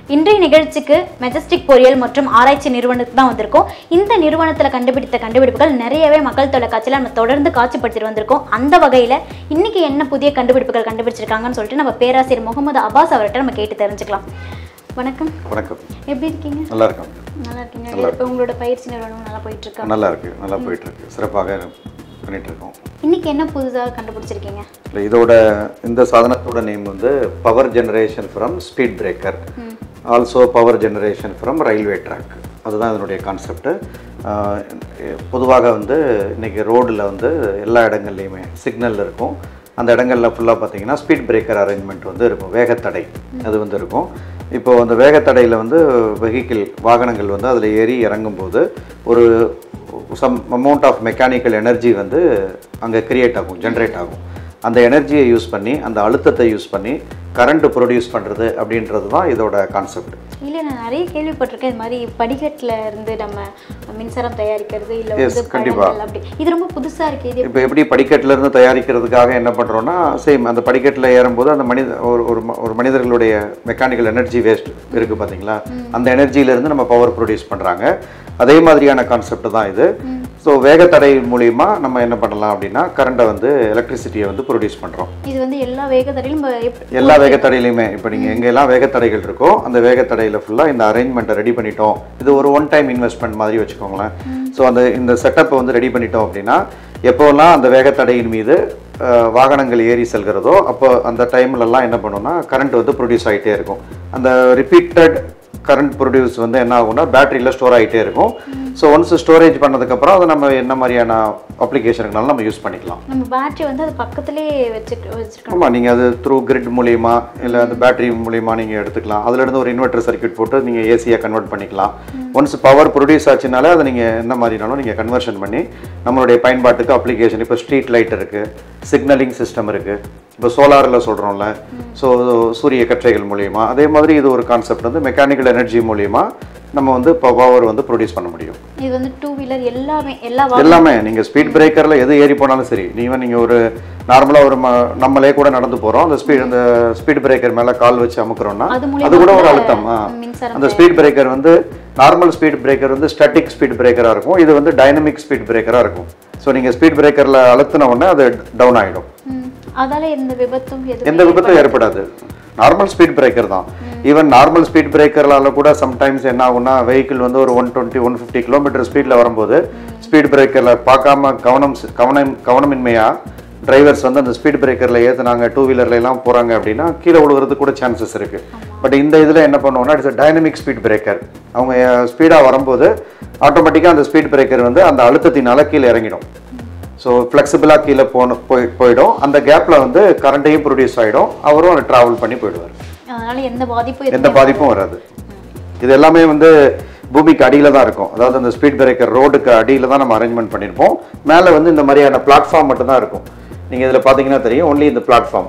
இன்றைய நிகழ்ச்சிக்கு மெஜஸ்டிக் பொறியியல் மற்றும் ஆராய்ச்சி நிறுவனத்துக்கு தான் வந்திருக்கோம். இந்த நிறுவனத்தில் கண்டுபிடித்த கண்டுபிடிப்புகள் நிறையவே மக்கள் தொலைக்காட்சியில் நம்ம தொடர்ந்து காட்சிப்படுத்திட்டு வந்திருக்கோம். அந்த வகையில் இன்னைக்கு என்ன புதிய கண்டுபிடிப்புகள் கண்டுபிடிச்சிருக்காங்கன்னு சொல்லிட்டு நம்ம பேராசிரியர் முகமது அப்பாஸ் அவர்கிட்ட நம்ம கேட்டு தெரிஞ்சுக்கலாம். வணக்கம். வணக்கம். எப்படி இருக்கீங்க? நல்லா இருக்கேன். நல்லா இருக்கீங்க. இப்போ உங்களோட பயிற்சி நிறுவனம் நல்லா போயிட்டு இருக்கா? நல்லா இருக்கு, நல்லா போயிட்டு இருக்கு, சிறப்பாக பண்ணிட்டு இருக்கோம். இன்னைக்கு என்ன புதுசாக கண்டுபிடிச்சிருக்கீங்க? இதோட இந்த சாதனத்தோட நேம் வந்து power generation from speed breaker, also power generation from railway track. அதுதான் இதனுடைய கான்செப்ட். பொதுவாக வந்து இன்றைக்கி ரோடில் வந்து எல்லா இடங்கள்லையுமே சிக்னல் இருக்கும். அந்த இடங்களில் ஃபுல்லாக பார்த்தீங்கன்னா ஸ்பீட் பிரேக்கர் அரேஞ்ச்மெண்ட் வந்து இருக்கும், வேகத்தடை அது வந்து இருக்கும். இப்போது அந்த வேகத்தடையில் வந்து வெஹிக்கிள் வாகனங்கள் வந்து அதில் ஏறி இறங்கும்போது ஒரு some amount of mechanical energy வந்து அங்கே கிரியேட் ஆகும், ஜென்ரேட் ஆகும். அந்த எனர்ஜியை யூஸ் பண்ணி, அந்த அழுத்தத்தை யூஸ் பண்ணி கரண்ட் ப்ரொடியூஸ் பண்ணுறது அப்படின்றது தான் இதோட கான்செப்ட். இல்லை, நான் நிறைய கேள்விப்பட்டிருக்கேன் இது மாதிரி படிக்கட்டில் இருந்து நம்ம மின்சாரம் தயாரிக்கிறது இல்லை. கண்டிப்பாக அப்படி இது ரொம்ப புதுசாக இருக்குது. இப்போ எப்படி படிக்கட்டில் இருந்து தயாரிக்கிறதுக்காக என்ன பண்ணுறோன்னா, சேம் அந்த படிக்கட்டில் ஏறும்போது அந்த ஒரு மனிதர்களுடைய மெக்கானிக்கல் எனர்ஜி வேஸ்ட் இருக்குது பார்த்தீங்களா, அந்த எனர்ஜியிலேருந்து நம்ம பவர் ப்ரொடியூஸ் பண்ணுறாங்க. அதே மாதிரியான கான்செப்ட் தான் இது. ஸோ வேகத்தடை மூலிமா நம்ம என்ன பண்ணலாம் அப்படின்னா கரண்ட்டை வந்து எலக்ட்ரிசிட்டியை வந்து ப்ரொடியூஸ் பண்ணுறோம். இது வந்து எல்லா வேகத்தடையிலும் எல்லா வேகத்தடையிலையுமே இப்போ நீங்கள் எங்கெல்லாம் வேகத்தடைகள் இருக்கோ அந்த வேகத்தடையில் ஃபுல்லாக இந்த அரேஞ்ச்மெண்ட்டை ரெடி பண்ணிட்டோம். இது ஒரு ஒன் டைம் இன்வெஸ்ட்மெண்ட் மாதிரி வச்சுக்கோங்களேன். ஸோ இந்த செட்டப்பை வந்து ரெடி பண்ணிட்டோம் அப்படின்னா எப்போல்லாம் அந்த வேகத்தடையின் மீது வாகனங்கள் ஏறி செல்கிறதோ அப்போ அந்த டைம்லலாம் என்ன பண்ணோம்னா கரண்ட் வந்து ப்ரொடியூஸ் ஆகிட்டே இருக்கும். அந்த ரிப்பீட்டட் கரண்ட் ப்ரொடியூஸ் வந்து என்ன ஆகும்னா பேட்டரியில் ஸ்டோர் ஆகிட்டே இருக்கும். ஸோ ஒன்ஸ் ஸ்டோரேஜ் பண்ணதுக்கப்புறம் அதை நம்ம என்ன மாதிரியான அப்ளிகேஷனுக்குனாலும் நம்ம யூஸ் பண்ணிக்கலாம். நம்ம பேட்டரி வந்து அது பக்கத்துலேயே வச்சுருக்கோம். ஆமாம், நீங்கள் அது த்ரூ கிரிட் மூலிமா இல்லை அந்த பேட்டரி மூலிமா நீங்கள் எடுத்துக்கலாம். அதிலிருந்து ஒரு இன்வெர்டர் சர்க்யூட் போட்டு நீங்கள் ஏசியாக கன்வெர்ட் பண்ணிக்கலாம். ஒன்ஸ் பவர் ப்ரொடியூஸ் ஆச்சுனாலே அதை நீங்கள் என்ன மாதிரினாலும் நீங்கள் கன்வர்ஷன் பண்ணி நம்மளுடைய பயன்பாட்டுக்கு அப்ளிகேஷன். இப்போ ஸ்ட்ரீட் லைட் இருக்குது, சிக்னலிங் சிஸ்டம் இருக்குது, இப்போ சோலாரில் சொல்கிறோம்ல, ஸோ சூரிய கற்றைகள் மூலிமா. அதே மாதிரி இது ஒரு கான்செப்ட் வந்து மெக்கானிக்கல் எனர்ஜி மூலிமா நம்ம வந்து இப்போ பவர் வந்து ப்ரொடியூஸ் பண்ண முடியும். இது வந்து டூ வீலர் எல்லாமே நீங்கள் ஸ்பீட் பிரேக்கரில் எது ஏறி போனாலும் சரி, நீங்கள் ஒரு நார்மலாக ஒரு நம்மளே கூட நடந்து போகிறோம், அந்த ஸ்பீட் பிரேக்கர் மேலே கால் வச்சு அமுக்குறோம்னா அது கூட ஒரு அழுத்தம். அந்த ஸ்பீட் பிரேக்கர் வந்து நார்மல் ஸ்பீட் பிரேக்கர் வந்து ஸ்டாட்டிக் ஸ்பீட் பிரேக்கராக இருக்கும், இது வந்து டைனமிக் ஸ்பீட் பிரேக்கராக இருக்கும். ஸோ நீங்கள் ஸ்பீட் பிரேக்கரில் அழுத்தின உடனே அது டவுன் ஆகிடும். அதால எந்த விபத்தும் ஏற்படாது. நார்மல் ஸ்பீட் பிரேக்கர் தான். ஈவன் நார்மல் ஸ்பீட் பிரேக்கர்லால கூட சம்டைம்ஸ் என்ன ஆகும்னா வெஹிக்கிள் வந்து ஒரு 120-150 கிலோமீட்டர் ஸ்பீடில் வரும்போது ஸ்பீட் பிரேக்கரில் பார்க்காம கவனமின்மையாக டிரைவர்ஸ் வந்து அந்த ஸ்பீட் பிரேக்கரில் ஏற்றுனாங்க, டூ வீலர்லாம் போகிறாங்க அப்படின்னா கீழே விழுகிறதுக்கு கூட சான்சஸ் இருக்குது. பட் இந்த இதில் என்ன பண்ணுவோம்னா இட்ஸ் டைனமிக் ஸ்பீட் பிரேக்கர். அவங்க ஸ்பீடாக வரும்போது ஆட்டோமேட்டிக்காக அந்த ஸ்பீட் பிரேக்கர் வந்து அந்த அழுத்தத்தினால கீழே இறங்கிடும். ஸோ ஃப்ளெக்சிபிளாக கீழே போயிடும். அந்த கேப்பில் வந்து கரண்ட்டையும் ப்ரொடியூஸ் ஆகிடும், அவரும் அதை ட்ராவல் பண்ணி போயிடுவார். அதனால எந்த பாதிப்பும் வராது. இது எல்லாமே வந்து பூமிக்கு அடியில் தான் இருக்கும். அதாவது அந்த ஸ்பீட் பிரேக்கர் ரோடுக்கு அடியில் தான் நம்ம அரேஞ்ச்மெண்ட் பண்ணியிருப்போம். மேலே வந்து இந்த மாதிரியான பிளாட்ஃபார்ம் மட்டும்தான் இருக்கும். நீங்கள் இதில் பார்த்தீங்கன்னா தெரியும், ஒன்லி இந்த பிளாட்ஃபார்ம்.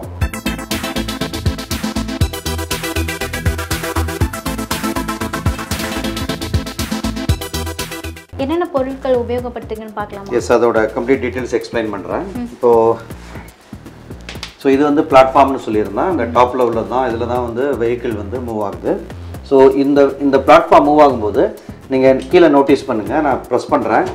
என்னென்ன பொருட்கள் உபயோகப்படுத்துங்கன்னு பார்க்கலாம். எஸ், அதோட கம்ப்ளீட் டீட்டெயில்ஸ் எக்ஸ்பிளைன் பண்ணுறேன். ஸோ இது வந்து பிளாட்ஃபார்ம்னு சொல்லியிருந்தேன். இந்த டாப் லெவலில் தான், இதில் தான் வந்து வெஹிக்கிள் வந்து மூவ் ஆகுது. ஸோ இந்த பிளாட்ஃபார்ம் மூவ் ஆகும்போது நீங்கள் கீழே நோட்டீஸ் பண்ணுங்கள். நான் ப்ரெஸ் பண்ணுறேன்.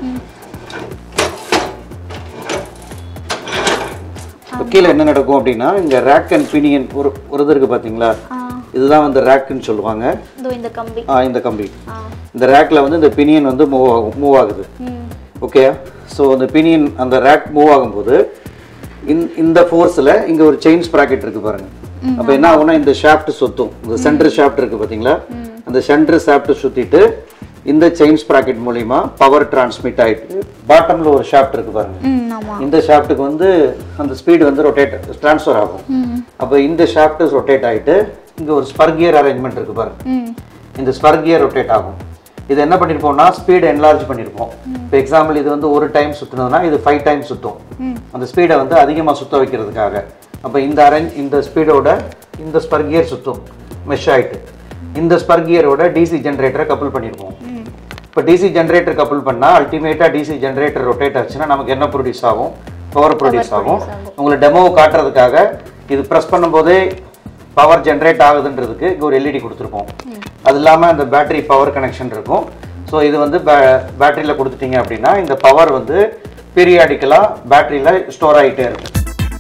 இப்போ கீழே என்ன நடக்கும் அப்படின்னா இங்கே ரேக் அண்ட் பினியன் ஒரு இது இருக்குது பார்த்தீங்களா, இதுதான் வந்து ரேக்குன்னு சொல்லுவாங்க. இந்த கம்பி இந்த ரேக்கில் வந்து இந்த பினியன் வந்து மூவ் ஆகுது. ஓகே, ஸோ அந்த பினியன் அந்த ரேக் மூவ் ஆகும்போது இந்த ஃபோர்ஸில் இங்கே ஒரு செயின் ஸ்ப்ராக்கெட் இருக்குது பாருங்கள். அப்போ என்ன ஆகும்னா இந்த ஷாஃப்ட் சுற்றும், இந்த சென்டர் ஷாஃப்ட் இருக்குது பார்த்தீங்களா, அந்த சென்டர் ஷாஃப்ட் சுற்றிட்டு இந்த செயின் ஸ்ப்ராக்கெட் மூலிமா பவர் டிரான்ஸ்மிட் ஆகிட்டு பாட்டமில் ஒரு ஷாஃப்ட் இருக்குது பாருங்கள். இந்த ஷாஃப்ட்டுக்கு வந்து அந்த ஸ்பீடு வந்து ட்ரான்ஸ்ஃபர் ஆகும். அப்போ இந்த ஷாஃப்ட் ரொட்டேட் ஆகிட்டு இங்கே ஒரு ஸ்பர் கியர் அரேஞ்ச்மெண்ட் இருக்குது பாருங்க. இந்த ஸ்பர் கியர் ரொட்டேட் ஆகும். இது என்ன பண்ணியிருப்போம்னா ஸ்பீடை என்லார்ஜ் பண்ணியிருப்போம். இப்போ எக்ஸாம்பிள் இது வந்து ஒரு டைம் சுற்றுனதுன்னா இது 5 டைம் சுற்றும். அந்த ஸ்பீடை வந்து அதிகமாக சுற்ற வைக்கிறதுக்காக. அப்போ இந்த ஸ்பீடோட இந்த ஸ்பர் கியர் சுற்றும் மெஷ் ஆகிட்டு இந்த ஸ்பர் கியரோட டிசி ஜென்ரேட்டரை கப்புள் பண்ணியிருப்போம். இப்போ டிசி ஜென்ரேட்டர் கப்புள் பண்ணால் அல்டிமேட்டாக டிசி ஜென்ரேட்டர் ரொட்டேட் ஆச்சுன்னா நமக்கு என்ன ப்ரொடியூஸ் ஆகும்? பவர் ப்ரொடியூஸ் ஆகும். உங்களுக்கு டெமோவை காட்டுறதுக்காக இது ப்ரெஸ் பண்ணும்போதே பவர் ஜென்ரேட் ஆகுதுன்றதுக்கு இங்கே ஒரு எல்இடி கொடுத்துருப்போம். அது இல்லாமல் இந்த பேட்டரி பவர் கனெக்ஷன் இருக்கும். ஸோ இது வந்து பேட்டரியில் கொடுத்துட்டீங்க அப்படின்னா இந்த பவர் வந்து பீரியாடிக்கலாக பேட்டரியில் ஸ்டோர் ஆகிட்டே இருக்கும்.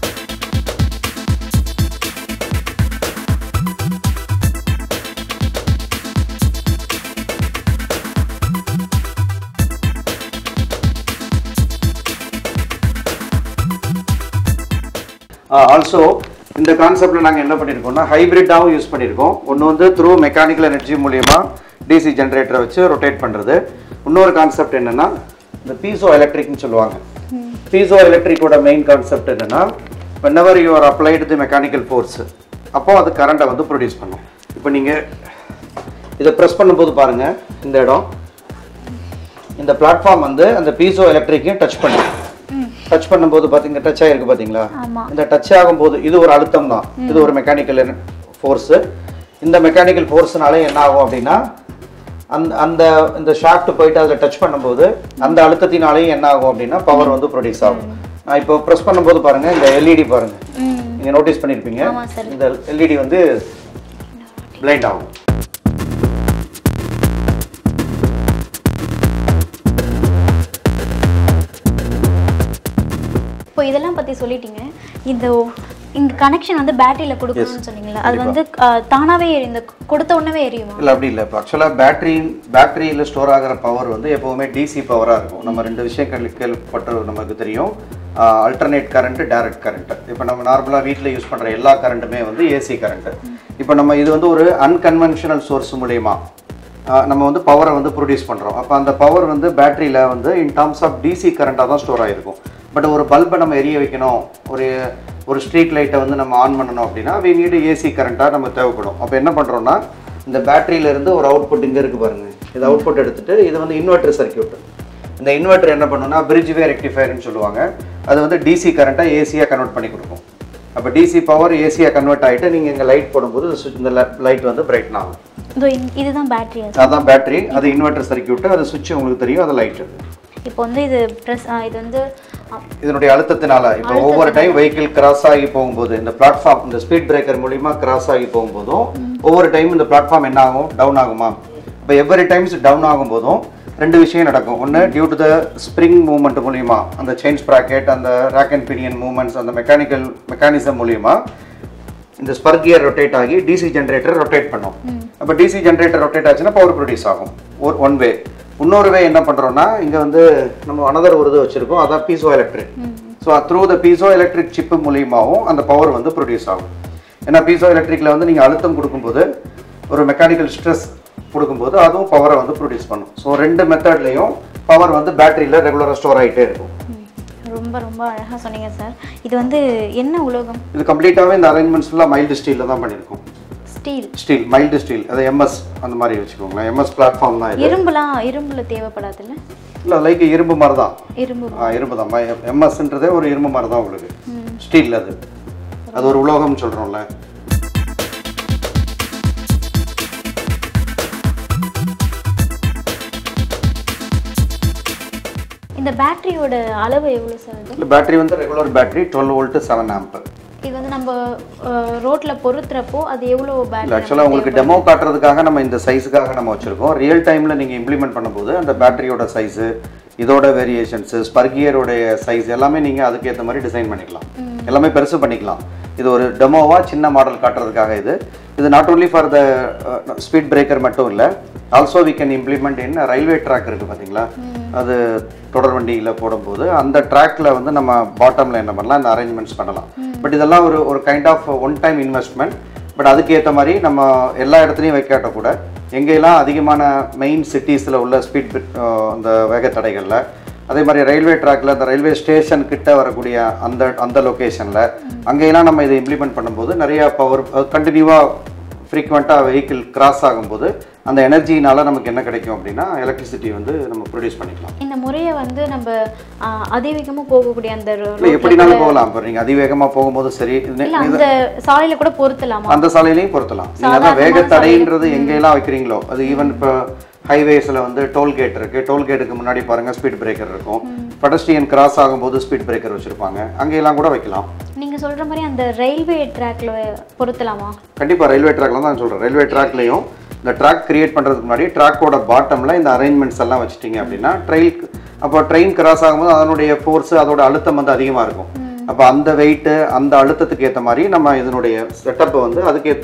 ஆல்சோ இந்த கான்செப்டில் நாங்கள் என்ன பண்ணியிருக்கோம்னா ஹைப்ரிட்டாகவும் யூஸ் பண்ணியிருக்கோம். ஒன்று வந்து த்ரூ மெக்கானிக்கல் எனர்ஜி மூலியமா டிசி ஜென்ரேட்டரை வச்சு ரொட்டேட் பண்ணுறது. இன்னொரு கான்செப்ட் என்னென்னா இந்த பீசோ எலக்ட்ரிக்னு சொல்லுவாங்க. பீசோ எலக்ட்ரிக்கோட மெயின் கான்செப்ட் என்னென்னா whenever you are applied the mechanical force அப்போ அது கரண்ட்டை வந்து ப்ரொடியூஸ் பண்ணும். இப்போ நீங்கள் இதை ப்ரெஸ் பண்ணும்போது பாருங்கள், இந்த இடம் இந்த பிளாட்ஃபார்ம் வந்து அந்த பீசோ எலக்ட்ரிக்கையும் டச் பண்ணும். டச் பண்ணும்போது பார்த்தீங்க டச் ஆகிருக்கு பார்த்தீங்களா? இந்த டச் ஆகும்போது இது ஒரு அழுத்தம் தான், இது ஒரு மெக்கானிக்கல் ஃபோர்ஸு. இந்த மெக்கானிக்கல் ஃபோர்ஸ்னால என்ன ஆகும் அப்படின்னா அந்த இந்த ஷாஃப்ட் போயிட்டு அதில் டச் பண்ணும்போது அந்த அழுத்தத்தினாலேயும் என்ன ஆகும் அப்படின்னா பவர் வந்து ப்ரொடியூஸ் ஆகும். நான் இப்போ ப்ரெஸ் பண்ணும்போது பாருங்கள், இந்த எல்இடி பாருங்கள், நீங்கள் நோட்டீஸ் பண்ணியிருப்பீங்க, இந்த எல்இடி வந்து பிளைண்ட் ஆகும். இப்போ இதெல்லாம் பற்றி சொல்லிட்டீங்க. இந்த கனெக்ஷன் வந்து பேட்டரியில் கொடுக்கணும்னு சொன்னீங்களா? அது வந்து தானாகவே இந்த கொடுத்த உடனே எரியுமா? இல்லை, அப்படி இல்லை. இப்போ ஆக்சுவலாக பேட்டரியில் ஸ்டோர் ஆகிற பவர் வந்து எப்போவுமே டிசி பவராக இருக்கும். நம்ம ரெண்டு விஷயம் கேள்விப்பட்ட நமக்கு தெரியும், அல்டர்னேட் கரண்ட்டு, டைரக்ட் கரண்ட்டு. இப்போ நம்ம நார்மலாக வீட்டில் யூஸ் பண்ணுற எல்லா கரண்ட்டுமே வந்து ஏசி கரண்ட்டு. இப்போ நம்ம இது வந்து ஒரு அன்கன்வென்ஷனல் சோர்ஸ் மூலயமா நம்ம வந்து பவரை வந்து ப்ரொடியூஸ் பண்ணுறோம். அப்போ அந்த பவர் வந்து பேட்டரியில் வந்து இன் டர்ம்ஸ் ஆஃப் டிசி கரண்ட்டாக தான் ஸ்டோர் ஆகிருக்கும். பட் ஒரு பல்பை நம்ம எரிய வைக்கணும், ஒரு ஸ்ட்ரீட் லைட்டை வந்து நம்ம ஆன் பண்ணணும் அப்படின்னா we need ஏசி கரண்ட்டாக நம்ம தேவைப்படும். அப்போ என்ன பண்ணுறோன்னா இந்த பேட்டரியிலேருந்து ஒரு அவுட்புட் இங்கே இருக்குது பாருங்கள், இது அவுட்புட் எடுத்துகிட்டு இது வந்து இன்வெர்டர் சர்க்யூட். இந்த இன்வெர்டர் என்ன பண்ணுன்னா பிரிட்ஜ் வே ரெக்டிஃபயர்னு சொல்லுவாங்க. அது வந்து டிசி கரண்ட்டை ஏசியாக கன்வெர்ட் பண்ணி கொடுக்கும். அப்போ டிசி பவர் ஏசியாக கன்வெர்ட் ஆகிட்டு நீங்கள் இங்கே லைட் போடும்போது இந்த லைட் வந்து பிரைட்டன் ஆகும். இதுதான் பேட்டரி, அதுதான் பேட்டரி, அது இன்வெர்டர் சர்க்யூட்டு, அது சுவிட்ச் உங்களுக்கு தெரியும், அது லைட்டு. இப்போ வந்து இது வந்து இதனுடைய அழுத்தத்தினால இப்போ ஒவ்வொரு டைம் வெஹிக்கிள் கிராஸ் ஆகி போகும்போது இந்த பிளாட்ஃபார்ம் இந்த ஸ்பீட் பிரேக்கர் மூலிமா கிராஸ் ஆகி போகும்போதும் ஒவ்வொரு டைம் இந்த பிளாட்ஃபார்ம் என்ன ஆகும், டவுன் ஆகுமா? இப்போ எவ்ரி டைம்ஸ் டவுன் ஆகும்போதும் ரெண்டு விஷயம் நடக்கும். ஒன்று due to the spring movement மூலிமா, அந்த செயின் ஸ்ப்ராக்கெட், அந்த ரேக் அண்ட் பினியன் மூவ்மெண்ட்ஸ், அந்த மெக்கானிசம் மூலிமா இந்த ஸ்பர் கியர் ரொட்டேட் ஆகி டிசி ஜென்ரேட்டர் ரொட்டேட் பண்ணும். அப்போ டிசி ஜென்ரேட்டர் ரொட்டேட் ஆச்சுன்னா பவர் ப்ரொடியூஸ் ஆகும். One way. இன்னொரு வே என்ன பண்ணுறோன்னா இங்கே வந்து நம்ம அனதர் ஒரு இது வச்சுருக்கோம், அதான் பீசோ எலக்ட்ரிக். ஸோ through the piezo electric chip மூலியமாகவும் அந்த பவர் வந்து ப்ரொடியூஸ் ஆகும். ஏன்னா பீசோ எலக்ட்ரிக்கில் வந்து நீங்கள் அழுத்தம் கொடுக்கும்போது ஒரு மெக்கானிக்கல் ஸ்ட்ரெஸ் கொடுக்கும்போது அதுவும் பவரை வந்து ப்ரொடியூஸ் பண்ணும். ஸோ ரெண்டு மெத்தட்லேயும் பவர் வந்து பேட்டரியில் ரெகுலராக ஸ்டோர் ஆகிட்டே இருக்கும். ரொம்ப ரொம்ப அழகாக சொன்னீங்க சார். இது வந்து என்ன உலோகம்? இது கம்ப்ளீட்டாகவே இந்த அரேஞ்ச்மெண்ட்ஸ் ஃபுல்லாக மைல்டு ஸ்டீலில் தான் பண்ணியிருக்கோம். ஸ்டீல், மைல்டு ஸ்டீல், அது எம்எஸ் அந்த மாதிரி வச்சுக்கோங்களேன். எம்எஸ் பிளாட்ஃபார்ம் தான் இது. இரும்புல தேவைப்படாது இல்லை? இல்லை, லைக் இரும்பு மாதிரி தான். இரும்பு தான். எம்எஸ்ன்றதே ஒரு இரும்பு மாதிரி தான் உங்களுக்கு. ஸ்டீல் அது ஒரு உலோகம்னு சொல்கிறோம்ல. இந்த பேட்டரியோட அளவு எவ்வளோ சார்? இல்லை, பேட்டரி வந்து ரெகுலர் பேட்டரி 12 வோல்ட் 7 ஆம்ப். இது வந்து நம்ம ரோட்ல பொறுத்துறப்போ அது எவ்வளோ பேட்டரி? ஆக்சுவலாக உங்களுக்கு டெமோ காட்டுறதுக்காக நம்ம இந்த சைஸுக்காக நம்ம வச்சுருக்கோம். ரியல் டைமில் நீங்கள் இம்ப்ளிமெண்ட் பண்ணும்போது அந்த பேட்டரியோட சைஸு, இதோட வேரியேஷன்ஸு, ஸ்பர்கியரோடைய சைஸ் எல்லாமே நீங்கள் அதுக்கேற்ற மாதிரி டிசைன் பண்ணிக்கலாம். எல்லாமே பெருசு பண்ணிக்கலாம். இது ஒரு டெமோவாக சின்ன மாடல் காட்டுறதுக்காக இது not only for the speed breaker மட்டும் இல்லை, also we can implement in railway track இருக்குது பார்த்தீங்களா? அது தொடர் வண்டியில் போடும்போது அந்த ட்ராக்ல வந்து நம்ம பாட்டமில் என்ன பண்ணலாம், இந்த அரேஞ்ச்மெண்ட்ஸ் பண்ணலாம். பட் இதெல்லாம் ஒரு kind of one time investment. But அதுக்கேற்ற மாதிரி நம்ம எல்லா இடத்துலையும் வைக்காட்ட கூட எங்கெல்லாம் அதிகமான மெயின் சிட்டிஸில் உள்ள ஸ்பீட் அந்த வேகத்தடைகளில், அதே மாதிரி ரயில்வே ட்ராக்ல அந்த ரயில்வே ஸ்டேஷன் கிட்ட வரக்கூடிய அந்த லொக்கேஷனில் அங்கெல்லாம் நம்ம இதை இம்ப்ளிமெண்ட் பண்ணும்போது நிறையா பவர் கண்டினியூவாக ஃப்ரீக்வெண்ட்டாக வெஹிக்கிள் கிராஸ் ஆகும்போது அந்த எனர்ஜினால நமக்கு என்ன கிடைக்கும் அப்படின்னா எலக்ட்ரிசிட்டி வந்து நம்ம ப்ரொடியூஸ் பண்ணிக்கலாம். இந்த முறையை வந்து நம்ம அதிவேகமாக போகக்கூடிய அந்த எப்படினாலும் போகலாம். இப்போ நீங்கள் அதிவேகமாக போகும்போது சரி, அந்த சாலையில கூட பொருத்தலாம், அந்த சாலையிலையும் பொருத்தலாம். நீங்கள் அதான் வேகத்தடைன்றது எங்கெல்லாம் வைக்கிறீங்களோ அது ஈவன் இப்போ ஹைவேஸில் வந்து டோல்கேட் இருக்குது, டோல்கேட்டுக்கு முன்னாடி பாருங்கள் ஸ்பீட் பிரேக்கர் இருக்கும். பெடஸ்ட்ரியன் கிராஸ் ஆகும்போது ஸ்பீட் பிரேக்கர் வச்சுருப்பாங்க, அங்கெல்லாம் கூட வைக்கலாம். நீங்கள் சொல்கிற மாதிரி அந்த ரயில்வே ட்ராக்ல பொருத்தலாமா? கண்டிப்பாக ரயில்வே ட்ராக்ல தான் சொல்கிறேன். ரயில்வே ட்ராக்லேயும் இந்த ட்ராக் கிரியேட் பண்ணுறதுக்கு முன்னாடி ட்ராக்கோட பாட்டமில் இந்த அரேஞ்ச்மெண்ட்ஸ் எல்லாம் வச்சுட்டிங்க அப்படின்னா ட்ரெயின் கிராஸ் ஆகும்போது அதனுடைய ஃபோர்ஸு அதோட அழுத்தம் வந்து அதிகமாக இருக்கும். அப்போ அந்த வெயிட்டு அந்த அழுத்தத்துக்கு ஏற்ற மாதிரி நம்ம இதனுடைய செட்டப்பை வந்து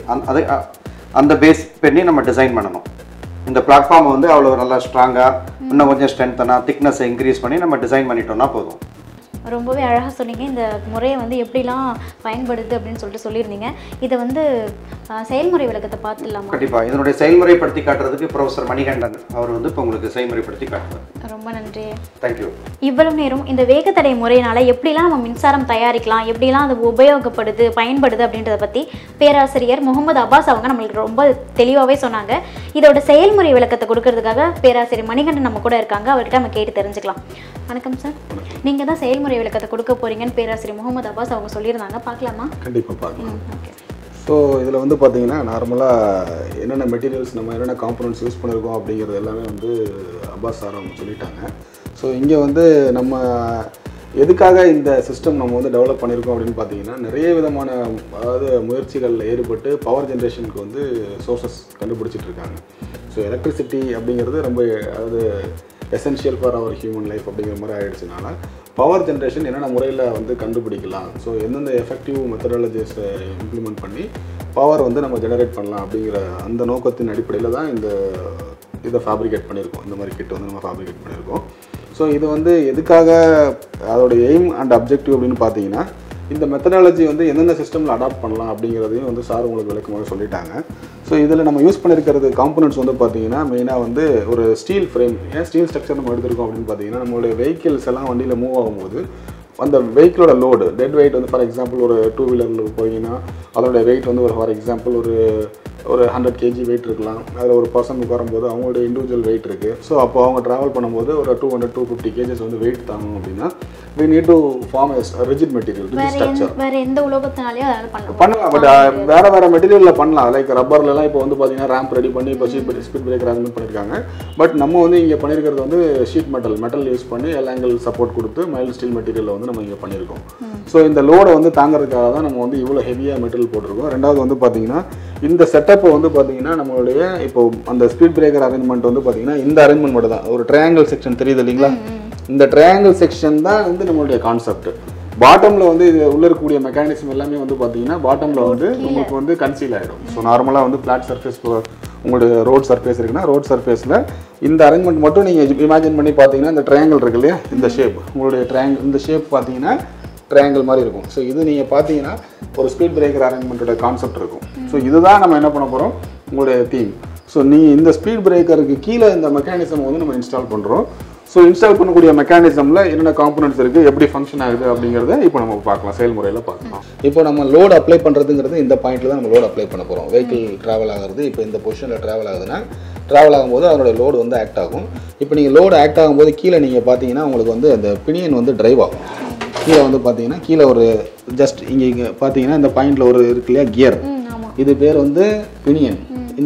அந்த பேஸ் பண்ணி நம்ம டிசைன் பண்ணணும். இந்த பிளாட்ஃபார்மை வந்து அவ்வளோ நல்லா ஸ்ட்ராங்காக இன்னும் கொஞ்சம் ஸ்ட்ரென்த்தனாக திக்னஸை இன்க்ரீஸ் பண்ணி நம்ம டிசைன் பண்ணிட்டோம்னா போதும். ரொம்பவே அழகாக சொன்னீங்க. இந்த முறையை வந்து எப்படிலாம் பயன்படுது அப்படின்னு சொல்லியிருந்தீங்க. இதை வந்து செயல்முறை விளக்கத்தை பார்த்துடலாமா? கண்டிப்பாக இதனுடைய செயல்முறைப்படுத்தி காட்டுறதுக்கு ப்ரொஃபஸர் மணிகண்டன் அவர் வந்து இப்போ உங்களுக்கு செயல்முறைப்படுத்தி காட்டுவார். ரொம்ப நன்றி. தேங்க்யூ. இவ்வளவு நேரம் இந்த வேகத்தடை முறையினால எப்படிலாம் நம்ம மின்சாரம் தயாரிக்கலாம், எப்படிலாம் அது பயன்படுது அப்படின்றத பற்றி பேராசிரியர் முகமது அப்பாஸ் அவங்க நம்மளுக்கு ரொம்ப தெளிவாகவே சொன்னாங்க. இதோட செயல்முறை விளக்கத்தை கொடுக்கறதுக்காக பேராசிரியர் மணிகண்டன் நம்ம கூட இருக்காங்க. அவர்கிட்ட நம்ம கேட்டு தெரிஞ்சுக்கலாம். வணக்கம் சார். நீங்கள் தான் செயல்முறை விளக்கத்தை கொடுக்க போறீங்கன்னு பேராசிரியர் முகமது அப்பாஸ் அவங்க சொல்லியிருந்தாங்க. பார்க்கலாமா? கண்டிப்பாக பார்க்கலாம். ஸோ இதில் வந்து பார்த்தீங்கன்னா நார்மலாக என்னென்ன மெட்டீரியல்ஸ் நம்ம என்னென்ன காம்பனன்ட்ஸ் யூஸ் பண்ணியிருக்கோம் அப்படிங்கிறது எல்லாமே வந்து அப்பாஸ் சார் அவங்க சொல்லிட்டாங்க. ஸோ இங்கே வந்து நம்ம எதுக்காக இந்த சிஸ்டம் நம்ம வந்து டெவலப் பண்ணியிருக்கோம் அப்படின்னு பார்த்தீங்கன்னா நிறைய விதமான முயற்சிகளில் ஈடுபட்டு பவர் ஜென்ரேஷனுக்கு வந்து சோர்சஸ் கண்டுபிடிச்சிட்டு இருக்காங்க. ஸோ எலக்ட்ரிசிட்டி அப்படிங்கிறது ரொம்ப essential for our human life அப்படிங்கிற மாதிரி ஆகிடுச்சுனால பவர் ஜென்ரேஷன் என்னென்ன முறையில் வந்து கண்டுபிடிக்கலாம், ஸோ எந்தெந்த எஃபெக்டிவ் மெத்தடாலஜிஸை இம்ப்ளிமெண்ட் பண்ணி பவர் வந்து நம்ம ஜெனரேட் பண்ணலாம் அப்படிங்கிற அந்த நோக்கத்தின் அடிப்படையில் தான் இதை ஃபேப்ரிகேட் பண்ணியிருக்கோம். இந்த மாதிரி கிட்ட வந்து நம்ம ஃபேப்ரிகேட் பண்ணியிருக்கோம். ஸோ இது வந்து எதுக்காக அதோட எய்ம் அண்ட் அப்ஜெக்டிவ் அப்படின்னு பார்த்தீங்கன்னா இந்த மெத்தடாலஜி வந்து எந்தெந்த சிஸ்டமில் அடாப்ட் பண்ணலாம் அப்படிங்கிறதையும் வந்து சார் உங்களுக்கு விளக்கமாக சொல்லிட்டாங்க. ஸோ இதில் நம்ம யூஸ் பண்ணியிருக்கிறது காம்பனன்ட்ஸ் வந்து பார்த்தீங்கன்னா மெயினாக வந்து ஒரு ஸ்டீல் ஃப்ரேம். ஏன் ஸ்டீல் ஸ்ட்ரக்சர் நம்ம எடுத்திருக்கோம் அப்படின்னு பார்த்தீங்கன்னா நம்மளுடைய வெஹிக்கிள்ஸ் எல்லாம் வண்டியில் மூவ் ஆகும்போது அந்த வெஹிக்கிளோட லோடு டெட் வெயிட் வந்து ஃபார் எக்ஸாம்பிள் ஒரு 2 வீலரில் போயிங்கன்னா அதோடைய வெயிட் வந்து ஃபார் எக்ஸாம்பிள் ஒரு 100 kg வெயிட் இருக்கலாம். அதில் ஒரு பர்சன் உட்காரும்போது அவங்களோட இண்டிவிஜுவல் வெயிட் இருக்குது. ஸோ அப்போ அவங்க ட்ராவல் பண்ணும்போது ஒரு 200-250 kgs வந்து வெயிட் தாங்கணும் அப்படின்னா we need to form a rigid material, rigid structure. வேற எந்த உலோகத்தினாலயும் அத பண்ணலாம். பட் வேற மெட்டீரியல்ல பண்ணலாம். லைக் ரப்பர்ல எல்லாம் இப்போ வந்து பாத்தீங்கன்னா ரேம்ப் ரெடி பண்ணி இப்போ ஸ்பீட் பிரேக்கர் அரேஞ்ச்மென்ட் பண்ணிருக்காங்க. பட் நம்ம வந்து இங்க பண்ணிருக்கிறது வந்து ஷீட் மெட்டல் யூஸ் பண்ணி எல் ஆங்கிள் சப்போர்ட் கொடுத்து மைல்ட் ஸ்டீல் மெட்டீரியல்ல வந்து நம்ம இங்க பண்ணிருக்கோம். ஸோ இந்த லோடை வந்து தாங்கிறதுக்காக தான் நம்ம வந்து இவ்வளோ ஹெவியாக மெட்டீரியல் போட்டிருக்கோம். ரெண்டாவது வந்து பார்த்தீங்கன்னா இந்த செட்டப்பை வந்து பார்த்தீங்கன்னா நம்மளுடைய இப்போ அந்த ஸ்பீட் பிரேக்கர் அரேஞ்ச்மெண்ட் வந்து பார்த்தீங்கன்னா இந்த அரேஞ்ச்மெண்ட் மட்டும் தான். ஒரு ட்ரையாங்கிள் செக்ஷன் தெரியுது இல்லைங்களா? இந்த ட்ரையாங்கிள் செக்ஷன் தான் வந்து நம்மளுடைய கான்செப்ட். பாட்டமில் வந்து இது உள்ள இருக்கக்கூடிய மெக்கானிசம் எல்லாமே வந்து பார்த்தீங்கன்னா பாட்டமில் வந்து உங்களுக்கு வந்து கன்சீல் ஆகிடும். ஸோ நார்மலாக வந்து ஃப்ளாட் சர்ஃபேஸ் உங்களுடைய ரோட் சர்ஃபேஸ் இருக்குன்னா ரோட் சர்ஃபேஸில் இந்த அரேஞ்ச்மெண்ட் மட்டும் நீங்கள் இமேஜின் பண்ணி பார்த்தீங்கன்னா இந்த ட்ரையாங்கிள் இருக்கு இல்லையா, இந்த ஷேப் உங்களுடைய இந்த ஷேப் பார்த்தீங்கன்னா ட்ரையாங்கிள் மாதிரி இருக்கும். ஸோ இது நீங்கள் பார்த்தீங்கன்னா ஒரு ஸ்பீட் பிரேக்கர் அரேஞ்ச்மெண்ட்டோட கான்செப்ட் இருக்கும். ஸோ இதுதான் நம்ம என்ன பண்ண போகிறோம் உங்களுடைய தீம். ஸோ இந்த ஸ்பீட் பிரேக்கருக்கு கீழே இந்த மெக்கானிசம் வந்து நம்ம இன்ஸ்டால் பண்ணுறோம். ஸோ இன்ஸ்டால் பண்ணக்கூடிய மெக்கானிசமில் என்னென்ன காம்பனன்ட்ஸ் இருக்குது, எப்படி ஃபங்க்ஷன் ஆகுது அப்படிங்கிறத இப்போ நம்ம பார்க்கலாம், செயல்முறையில் பார்க்கலாம். இப்போ நம்ம லோடு அப்ளை பண்ணுறதுங்கிறது இந்த பாயிண்ட்டில் தான் நம்ம லோடு அப்ளை பண்ண போகிறோம். வெஹிக்கிள் ட்ராவல் ஆகுறது இப்போ இந்த பொசிஷனில் ட்ராவல் ஆகுதுன்னா ட்ராவல் ஆகும்போது அதனுடைய லோடு வந்து ஆக்ட் ஆகும். இப்போ நீங்கள் லோடு ஆக்ட் ஆகும்போது கீழே நீங்கள் பார்த்தீங்கன்னா உங்களுக்கு வந்து அந்த பினியன் வந்து டிரைவ் ஆகும். கீழே வந்து பார்த்தீங்கன்னா கீழே ஒரு ஜஸ்ட் இங்கே பார்த்தீங்கன்னா இந்த பாயிண்டில் ஒரு இருக்கு இல்லையா கியர், இது பேர் வந்து பினியன்.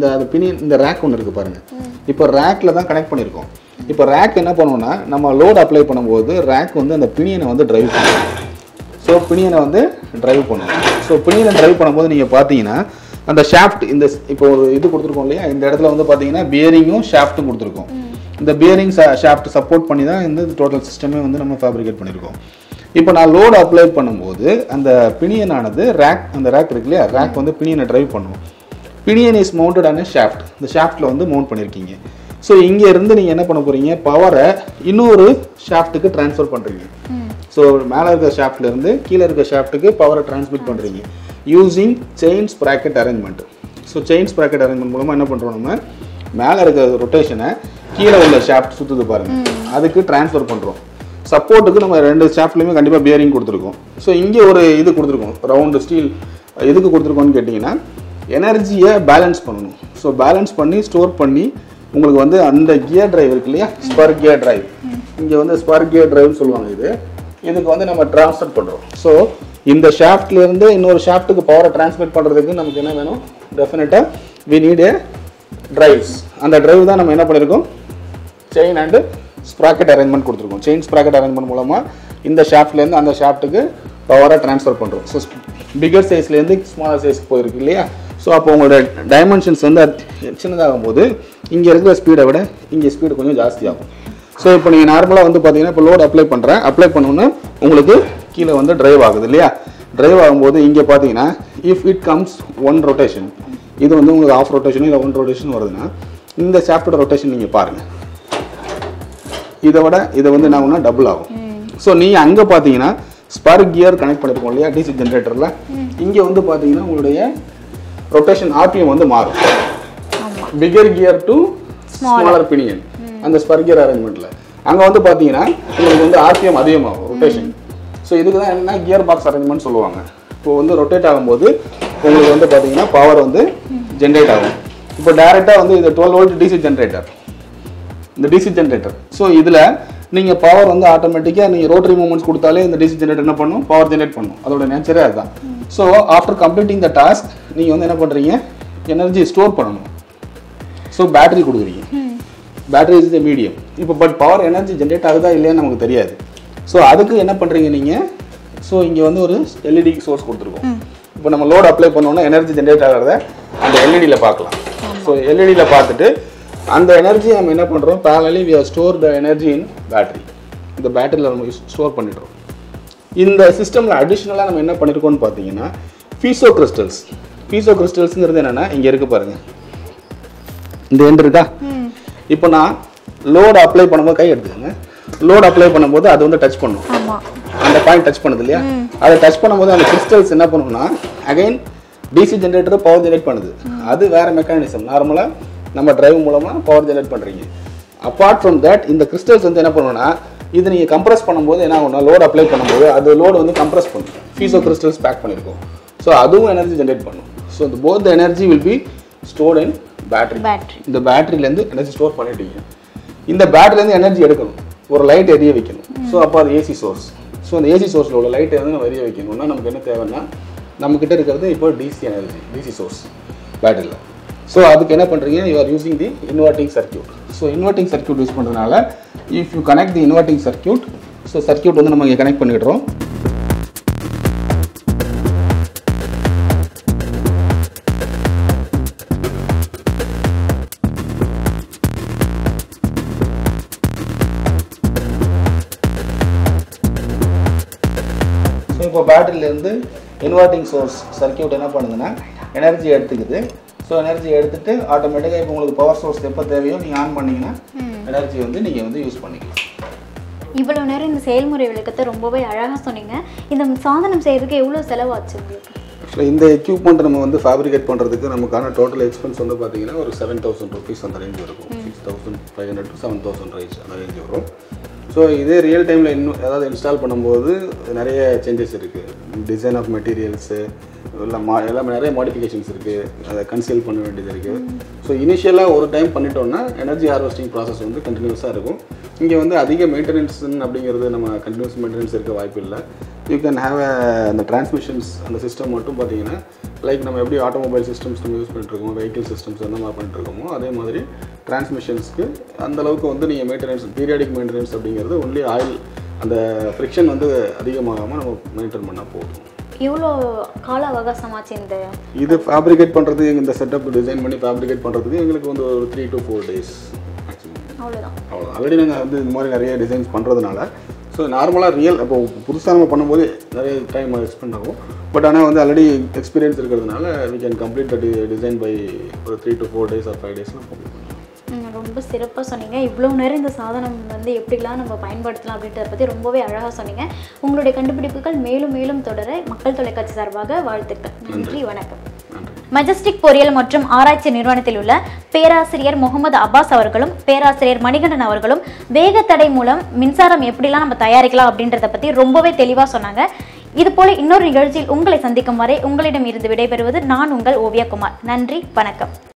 இந்த ரேக் ஒன்று இருக்குது பாருங்கள். இப்போ ரேக்கில் தான் கனெக்ட் பண்ணியிருக்கோம். இப்போ ரேக் என்ன பண்ணுவோம்னா நம்ம லோடு அப்ளை பண்ணும்போது ரேக் வந்து அந்த பினியனை வந்து டிரைவ் பண்ணுவோம். ஸோ பினியனை வந்து டிரைவ் பண்ணுவோம். ஸோ பினியனை டிரைவ் பண்ணும்போது நீங்கள் பார்த்தீங்கன்னா அந்த ஷாஃப்ட் இந்த இப்போ ஒரு இது கொடுத்துருக்கோம் இல்லையா, இந்த இடத்துல வந்து பார்த்தீங்கன்னா பியரிங்கும் ஷாஃப்ட்டும் கொடுத்துருக்கோம். இந்த பியரிங் ஷாஃப்ட் சப்போர்ட் பண்ணி தான் இந்த டோட்டல் சிஸ்டமே வந்து நம்ம ஃபேப்ரிகேட் பண்ணியிருக்கோம். இப்போ நான் லோடு அப்ளை பண்ணும்போது அந்த பினியனானது அந்த ரேக் இருக்கு இல்லையா, ரேக் வந்து பினியனை டிரைவ் பண்ணுவோம். பினியன் இஸ் மவுண்டட் ஆன ஷாஃப்ட். இந்த ஷாஃப்ட்டில் வந்து மவுண்ட் பண்ணியிருக்கீங்க. ஸோ இங்கே இருந்து நீங்கள் என்ன பண்ண போகிறீங்க, பவரை இன்னொரு ஷாஃப்ட்டுக்கு ட்ரான்ஸ்ஃபர் பண்ணுறீங்க. ஸோ மேலே இருக்க ஷாஃப்ட்லேருந்து கீழே இருக்க ஷாஃப்ட்டுக்கு பவரை டிரான்ஸ்மிட் பண்ணுறீங்க using chain sprocket arrangement. So chain sprocket arrangement மூலமாக என்ன பண்ணுறோம், நம்ம மேலே இருக்க ரொட்டேஷனை கீழே உள்ள ஷாஃப்ட் சுற்றுது பாருங்கள், அதுக்கு ட்ரான்ஸ்ஃபர் பண்ணுறோம். சப்போர்ட்டுக்கு நம்ம 2 ஷாஃப்ட்லையுமே கண்டிப்பாக பியரிங் கொடுத்துருக்கோம். ஸோ இங்கே ஒரு இது கொடுத்துருக்கோம், ரவுண்டு ஸ்டீல். எதுக்கு கொடுத்துருக்கோன்னு கேட்டிங்கன்னா எனர்ஜியை பேலன்ஸ் பண்ணணும். ஸோ பேலன்ஸ் பண்ணி ஸ்டோர் பண்ணி உங்களுக்கு வந்து அந்த கியர் டிரைவ் இருக்கு இல்லையா, ஸ்பர் கியர் டிரைவ், இங்கே வந்து ஸ்பர் கியர் டிரைவ்னு சொல்லுவாங்க. இதுக்கு வந்து நம்ம ட்ரான்ஸ்ஃபர் பண்ணுறோம். ஸோ இந்த ஷாஃப்ட்லேருந்து இன்னொரு ஷாஃப்ட்டுக்கு பவரை டிரான்ஸ்மிட் பண்ணுறதுக்கு நமக்கு என்ன வேணும், டெஃபினட்டாக வி நீட் ஏ டிரைவ்ஸ். அந்த டிரைவ் தான் நம்ம என்ன பண்ணியிருக்கோம், செயின் அண்டு ஸ்ப்ராக்கெட் அரேஞ்ச்மெண்ட் கொடுத்துருக்கோம். செயின் ஸ்ப்ராக்கெட் அரேஞ்ச்மெண்ட் மூலமாக இந்த ஷாஃப்ட்லேருந்து அந்த ஷாஃப்ட்டுக்கு பவரை ட்ரான்ஸ்ஃபர் பண்ணுறோம். ஸோ பிகர் சைஸ்லேருந்து ஸ்மாலர் சைஸ்க்கு போயிருக்கு இல்லையா? ஸோ அப்போ உங்களோட டைமென்ஷன்ஸ் வந்து சின்னதாகும் போது இங்கே இருக்கிற ஸ்பீடை விட இங்கே ஸ்பீடு கொஞ்சம் ஜாஸ்தியாகும். ஸோ இப்போ நீங்கள் நார்மலாக வந்து பார்த்தீங்கன்னா இப்போ லோடு அப்ளை பண்ணோன்னா உங்களுக்கு கீழே வந்து டிரைவ் ஆகுது இல்லையா? டிரைவ் ஆகும்போது இங்கே பார்த்தீங்கன்னா இஃப் இட் கம்ஸ் 1 ரொட்டேஷன், இது வந்து உங்களுக்கு ஆஃப் ரொட்டேஷன் இல்லை 1 ரொட்டேஷன் வருதுன்னா இந்த ஷாஃப்டோட ரொட்டேஷன் நீங்கள் பாருங்கள், இதை வந்து என்ன ஆகும்னா டபுள் ஆகும். ஸோ நீங்கள் அங்கே பார்த்தீங்கன்னா ஸ்பார்க் கியர் கனெக்ட் பண்ணிருக்கோம் இல்லையா டிசி ஜென்ரேட்டரில், இங்கே வந்து பார்த்தீங்கன்னா உங்களுடைய ரொட்டேஷன் ஆர்பிஎம் வந்து மாறும். Bigger gear to smaller pinion அந்த ஸ்பார்க் கியர் அரேஞ்ச்மெண்ட்டில் அங்கே வந்து பார்த்தீங்கன்னா உங்களுக்கு வந்து ஆர்பிஎம் அதிகமாகும் ரொட்டேஷன். ஸோ இதுக்கு தான் என்ன கியர் பாக்ஸ் அரேஞ்ச்மெண்ட் சொல்லுவாங்க. இப்போ வந்து ரொட்டேட் ஆகும்போது உங்களுக்கு வந்து பார்த்தீங்கன்னா பவர் வந்து ஜென்ரேட் ஆகும். இப்போ டேரெக்டாக வந்து இது 12 வோல்ட் டிசி ஜென்ரேட்டர், இந்த டிசி ஜென்ரேட்டர். ஸோ இதில் நீங்கள் பவர் வந்து ஆட்டோமேட்டிக்காக நீங்கள் ரோட்டரி மூவ்மெண்ட்ஸ் கொடுத்தாலே இந்த டிசி ஜென்ரேட்டர் என்ன பண்ணும், பவர் ஜென்ரேட் பண்ணும். அதோட நேச்சரே அதுதான். So after completing the task நீங்கள் வந்து என்ன பண்ணுறீங்க, எனர்ஜி ஸ்டோர் பண்ணணும். ஸோ பேட்டரி கொடுக்குறீங்க, பேட்டரி இஸ் த மீடியம். இப்போ பட் பவர் எனர்ஜி ஜென்ரேட் ஆகுதா இல்லையான்னு நமக்கு தெரியாது. ஸோ அதுக்கு என்ன பண்ணுறீங்க நீங்கள், ஸோ இங்கே வந்து ஒரு எல்இடி சோர்ஸ் கொடுத்துருக்கோம். இப்போ நம்ம லோடு அப்ளை பண்ணோன்னா எனர்ஜி ஜென்ரேட் ஆகிறத அந்த எல்இடியில் பார்க்கலாம். ஸோ எல்இடியில் பார்த்துட்டு அந்த எனர்ஜி நம்ம என்ன பண்ணுறோம், parallelly we have stored the energy in battery. இந்த பேட்டரியில் நம்ம ஸ்டோர் பண்ணிடுறோம். இந்த சிஸ்டமில் அடிஷ்னலாக நம்ம என்ன பண்ணியிருக்கோம்னு பார்த்தீங்கன்னா பீசோ கிறிஸ்டல்ஸுங்கிறது என்னென்னா இங்கே இருக்கு பாருங்கள், இந்த எண்ட் இருக்கா. இப்போ நான் லோடு அப்ளை பண்ணும்போது கை எடுத்துக்கோங்க, லோடு அப்ளை பண்ணும்போது அது வந்து டச் பண்ணும், அந்த பாயிண்ட் டச் பண்ணுது இல்லையா, அதை டச் பண்ணும்போது அந்த கிறிஸ்டல்ஸ் என்ன பண்ணுன்னா again DC generator power generate பண்ணுது. அது வேறு மெக்கானிசம். நார்மலாக நம்ம டிரைவ் மூலமாக பவர் ஜென்ரேட் பண்ணுறீங்க. அப்பார்ட் ஃப்ரம் தட் இந்த கிறிஸ்டல்ஸ் வந்து என்ன பண்ணுவோம்னா இது நீங்கள் கம்ப்ரஸ் பண்ணும்போது என்ன ஆகும்னா லோடு அப்ளை பண்ணும்போது அது லோடு வந்து கம்ப்ரஸ் பண்ணும். பீசோ கிறிஸ்டல்ஸ் பேக் பண்ணியிருக்கோம். ஸோ அதுவும் எனர்ஜி ஜென்ரேட் பண்ணும். So both the energy will be stored in battery. இந்த பேட்டரியிலேருந்து எனர்ஜி ஸ்டோர் பண்ணிட்டீங்க. இந்த பேட்டரிலேருந்து எனர்ஜி எடுக்கணும், ஒரு லைட் எரிய வைக்கணும். ஸோ அப்போ அது ஏசி சோர்ஸ். ஸோ அந்த ஏசி சோர்ஸில் உள்ள லைட்டை வந்து நம்ம எரிய வைக்கணும்னா நமக்கு என்ன தேவைன்னா நம்மக்கிட்ட இருக்கிறது இப்போ டிசி எனர்ஜி, டிசி சோர்ஸ் பேட்டரியில். ஸோ அதுக்கு என்ன பண்ணுறீங்க, you are using the inverting circuit. So inverting circuit use பண்ணுறதுனால if you connect the inverting circuit, so circuit வந்து நம்ம இங்கே கனெக்ட் பண்ணிடுறோம். ஸோ இப்போ பேட்டரியிலேருந்து இன்வெர்ட்டிங் சோர்ஸ் சர்க்யூட் என்ன பண்ணுதுன்னா எனர்ஜி எடுத்துக்குது. ஸோ எனர்ஜி எடுத்துகிட்டு ஆட்டோமேட்டிக்காக இப்போ உங்களுக்கு பவர் சோர்ஸ் எப்போ தேவையோ நீங்கள் ஆன் பண்ணிங்கன்னா எனர்ஜி வந்து நீங்கள் வந்து யூஸ் பண்ணிக்கலாம். இவ்வளோ நேரம் இந்த செயல்முறை விளக்கத்தை ரொம்பவே அழகாக சொன்னீங்க. இந்த சாதனம் செய்கிறதுக்கு எவ்வளோ செலவாச்சு உங்களுக்கு? ஆக்சுவலாக இந்த எக்யூப்மெண்ட் நம்ம வந்து ஃபேப்ரிகேட் பண்ணுறதுக்கு நமக்கான டோட்டல் எக்ஸ்பென்ஸ் வந்து பார்த்தீங்கன்னா ஒரு 7,000 rupees அந்த ரேஞ்ச் இருக்கும். 6,500 to 7,000 range அந்த ரேஞ்ச் வரும். ஸோ இதே ரியல் டைமில் இன்னும் ஏதாவது இன்ஸ்டால் பண்ணும்போது நிறைய சேஞ்சஸ் இருக்குது. டிசைன் ஆஃப் மெட்டீரியல்ஸு எல்லாமே நிறைய மாடிஃபிகேஷன்ஸ் இருக்குது, அதை கன்சல்ட் பண்ண வேண்டியது இருக்குது. ஸோ இனிஷியலாக ஒரு டைம் பண்ணிட்டோம்னா எனர்ஜி ஹார்வெஸ்டிங் ப்ராசஸ் வந்து கண்டினியூஸாக இருக்கும். இங்கே வந்து அதிக மெயின்டெனன்ஸ் அப்படிங்கிறது நம்ம கண்டினியூஸ் மெயின்டெனன்ஸ் இருக்க வாய்ப்பு இல்லை. யூ கேன் ஹேவ் அந்த டிரான்ஸ்மிஷன்ஸ் அந்த சிஸ்டம் மட்டும் பார்த்தீங்கன்னா லைக் நம்ம எப்படி ஆட்டோமொபைல் சிஸ்டம்ஸ் நம்ம யூஸ் பண்ணிட்டுருக்கோம், வெஹிக்கிள் சிஸ்டம்ஸ் அந்த மாதிரி பண்ணிட்டுருக்கோமோ அதே மாதிரி டிரான்ஸ்மிஷன்ஸ்க்கு அந்தளவுக்கு வந்து நீங்கள் மெயின்டெனன்ஸ் பீரியாடிக் மெயின்டெனன்ஸ் அப்படிங்கிறது ஒன்லி ஆயில் அந்த ஃப்ரிக்ஷன் வந்து அதிகமாகாமல் நம்ம மெயின்டைன் பண்ணால் போதும். எவ்வளோ கால அவகாசமாச்சு இந்த இது ஃபேப்ரிகேட் பண்ணுறதுக்கு, இந்த செட்டப் டிசைன் பண்ணி ஃபேப்ரிகேட் பண்ணுறதுக்கு எங்களுக்கு வந்து ஒரு 3 to 4 days மேக்ஸிமம். அவ்வளோதான். ஆல்ரெடி நாங்கள் வந்து இந்த மாதிரி நிறைய டிசைன்ஸ் பண்ணுறதுனால ஸோ நார்மலாக ரியல் இப்போ புதுசாக நம்ம பண்ணும்போது நிறைய டைம் எக்ஸ்பெண்ட் ஆகும். பட் ஆனால் வந்து ஆல்ரெடி எக்ஸ்பீரியன்ஸ் இருக்கிறதுனால we can complete the design by ஒரு 3 to 4 days or 5 days complete பண்ணலாம். ரொம்ப சிறப்பாக சொன்னீங்க. இவ்வளோ நேரம் இந்த சாதனம் வந்து எப்படிலாம் நம்ம பயன்படுத்தலாம் அப்படின்றத பற்றி ரொம்பவே அழகாக சொன்னீங்க. உங்களுடைய கண்டுபிடிப்புகள் மேலும் மேலும் தொடர மக்கள் தொலைக்காட்சி சார்பாக வாழ்த்துக்கள். நன்றி, வணக்கம். மெஜஸ்டிக் பொறியியல் மற்றும் ஆராய்ச்சி நிறுவனத்தில் உள்ள பேராசிரியர் முகமது அப்பாஸ் அவர்களும் பேராசிரியர் மணிகண்டன் அவர்களும் வேகத்தடை மூலம் மின்சாரம் எப்படிலாம் நம்ம தயாரிக்கலாம் அப்படின்றத பற்றி ரொம்பவே தெளிவாக சொன்னாங்க. இது போல இன்னொரு நிகழ்ச்சியில் உங்களை சந்திக்கும் வரை உங்களிடம் இருந்து விடைபெறுவது நான் உங்கள் ஓவியா குமார். நன்றி, வணக்கம்.